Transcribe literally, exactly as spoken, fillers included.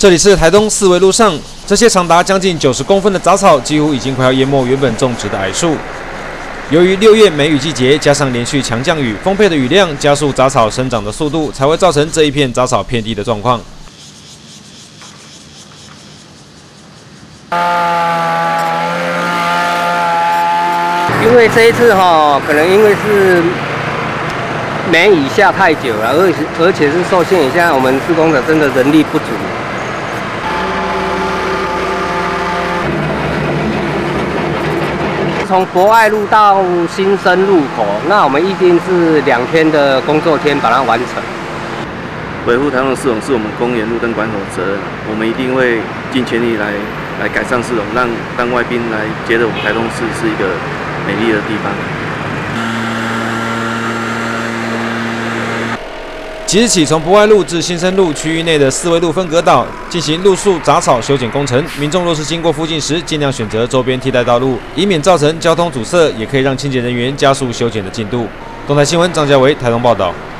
这里是台东四维路上，这些长达将近九十公分的杂草，几乎已经快要淹没原本种植的矮树。由于六月梅雨季节，加上连续强降雨，丰沛的雨量加速杂草生长的速度，才会造成这一片杂草遍地的状况。 因为这一次哈，可能因为是梅雨下太久了，而且而且是受限于现在我们施工者真的人力不足。从博爱路到新生路口，那我们预定是两天的工作天把它完成。 维护台东市容是我们公园路灯管所的责任，我们一定会尽全力来来改善市容，让让外宾来觉得我们台东市是一个美丽的地方。 即日起，从博爱路至新生路区域内的四维路分隔岛进行路树杂草修剪工程。民众若是经过附近时，尽量选择周边替代道路，以免造成交通阻塞，也可以让清洁人员加速修剪的进度。东台新闻张家维台东报道。